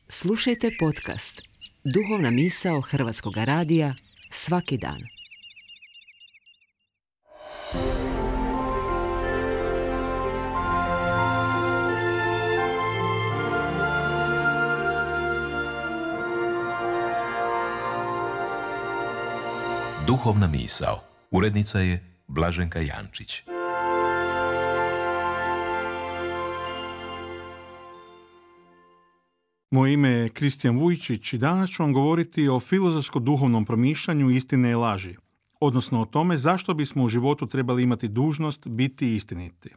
Slušajte podcast Duhovna misao Hrvatskoga radija svaki dan. Duhovna misao. Urednica je Blaženka Jančić. Moje ime je Kristijan Vujčić i danas ću vam govoriti o filozofsko-duhovnom promišljanju istine i laži, odnosno o tome zašto bismo u životu trebali imati dužnost biti istiniti.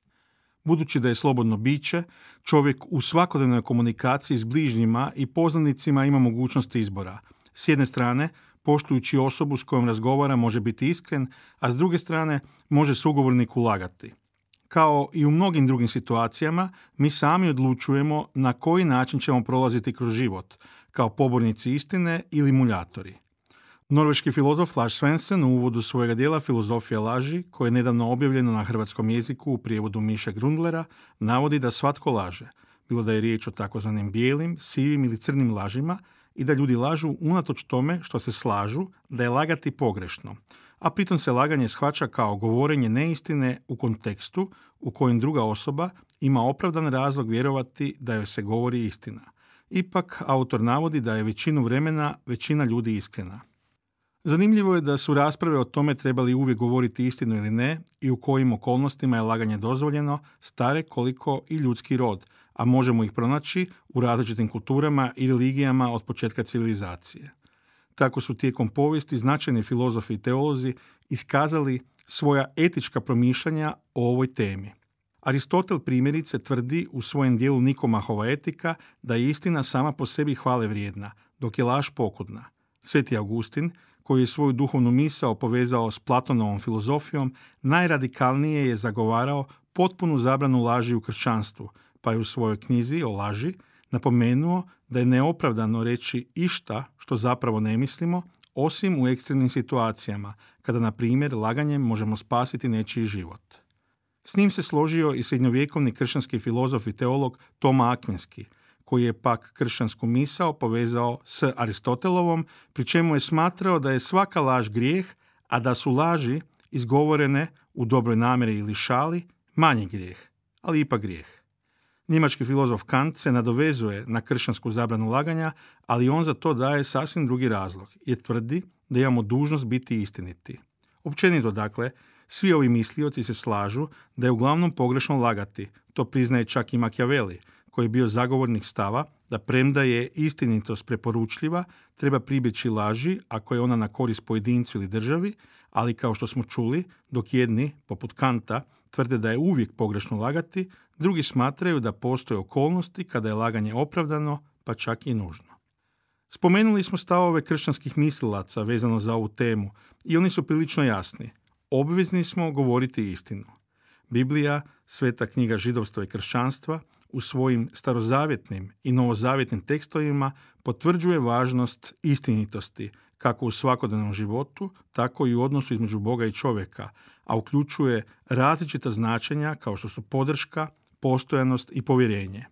Budući da je slobodno biće, čovjek u svakodnevnoj komunikaciji s bližnjima i poznanicima ima mogućnost izbora. S jedne strane, poštujući osobu s kojom razgovara može biti iskren, a s druge strane može sugovorniku lagati. Kao i u mnogim drugim situacijama, mi sami odlučujemo na koji način ćemo prolaziti kroz život, kao pobornici istine ili muljatori. Norveški filozof Lars Svensson u uvodu svojega dijela Filozofija laži, koje je nedavno objavljeno na hrvatskom jeziku u prijevodu Miše Grundlera, navodi da svatko laže, bilo da je riječ o takozvanim bijelim, sivim ili crnim lažima, i da ljudi lažu unatoč tome što se slažu da je lagati pogrešno, a pritom se laganje shvaća kao govorenje neistine u kontekstu u kojem druga osoba ima opravdan razlog vjerovati da joj se govori istina. Ipak, autor navodi da je većinu vremena većina ljudi iskrena. Zanimljivo je da su rasprave o tome trebali uvijek govoriti istinu ili ne i u kojim okolnostima je laganje dozvoljeno stare koliko i ljudski rod, a možemo ih pronaći u različitim kulturama i religijama od početka civilizacije. Tako su tijekom povijesti značajni filozofi i teolozi iskazali svoja etička promišljanja o ovoj temi. Aristotel primjerice tvrdi u svojem dijelu Nikomahova etika da je istina sama po sebi hvale vrijedna, dok je laž pokudna. Sveti Augustin, koji je svoju duhovnu misao povezao s Platonovom filozofijom, najradikalnije je zagovarao potpunu zabranu laži u kršćanstvu, pa je u svojoj knjizi o laži napomenuo da je neopravdano reći išta što zapravo ne mislimo, osim u ekstremnim situacijama, kada, na primjer, laganjem možemo spasiti nečiji život. S njim se složio i srednjovjekovni kršćanski filozof i teolog Toma Akvinski, koji je pak kršćansku misao povezao s Aristotelovom, pri čemu je smatrao da je svaka laž grijeh, a da su laži izgovorene u dobroj namjeri ili šali manji grijeh, ali ipak grijeh. Njemački filozof Kant se nadovezuje na kršćansku zabranu laganja, ali on za to daje sasvim drugi razlog, jer tvrdi da imamo dužnost biti istiniti. Općenito, dakle, svi ovi mislioci se slažu da je uglavnom pogrešno lagati, to priznaje čak i Machiavelli, koji je bio zagovornik stava da premda je istinitost preporučljiva, treba pribjeći laži ako je ona na korist pojedincu ili državi, ali kao što smo čuli, dok jedni, poput Kanta, tvrde da je uvijek pogrešno lagati, drugi smatraju da postoje okolnosti kada je laganje opravdano, pa čak i nužno. Spomenuli smo stavove kršćanskih mislilaca vezano za ovu temu i oni su prilično jasni. Obvezni smo govoriti istinu. Biblija, sveta knjiga židovstva i kršćanstva, u svojim starozavjetnim i novozavjetnim tekstovima potvrđuje važnost istinitosti kako u svakodnevnom životu, tako i u odnosu između Boga i čovjeka, a uključuje različita značenja kao što su podrška, postojanost i povjerenje.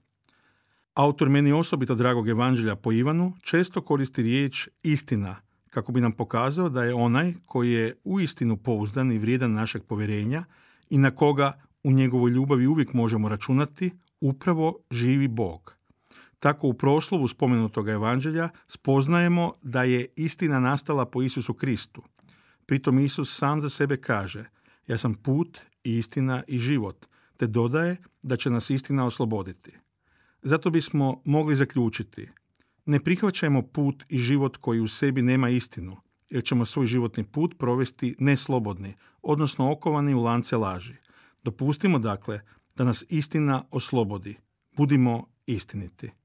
Autor meni osobito dragog evanđelja po Ivanu često koristi riječ istina, kako bi nam pokazao da je onaj koji je uistinu pouzdan i vrijedan našeg povjerenja i na koga u njegovoj ljubavi uvijek možemo računati, upravo živi Bog. Tako u proslovu spomenutog evanđelja spoznajemo da je istina nastala po Isusu Kristu. Pritom Isus sam za sebe kaže: ja sam put, istina i život, te dodaje da će nas istina osloboditi. Zato bismo mogli zaključiti: ne prihvaćajmo put i život koji u sebi nema istinu, jer ćemo svoj životni put provesti neslobodni, odnosno okovani u lance laži. Dopustimo dakle da nas istina oslobodi. Budimo istiniti.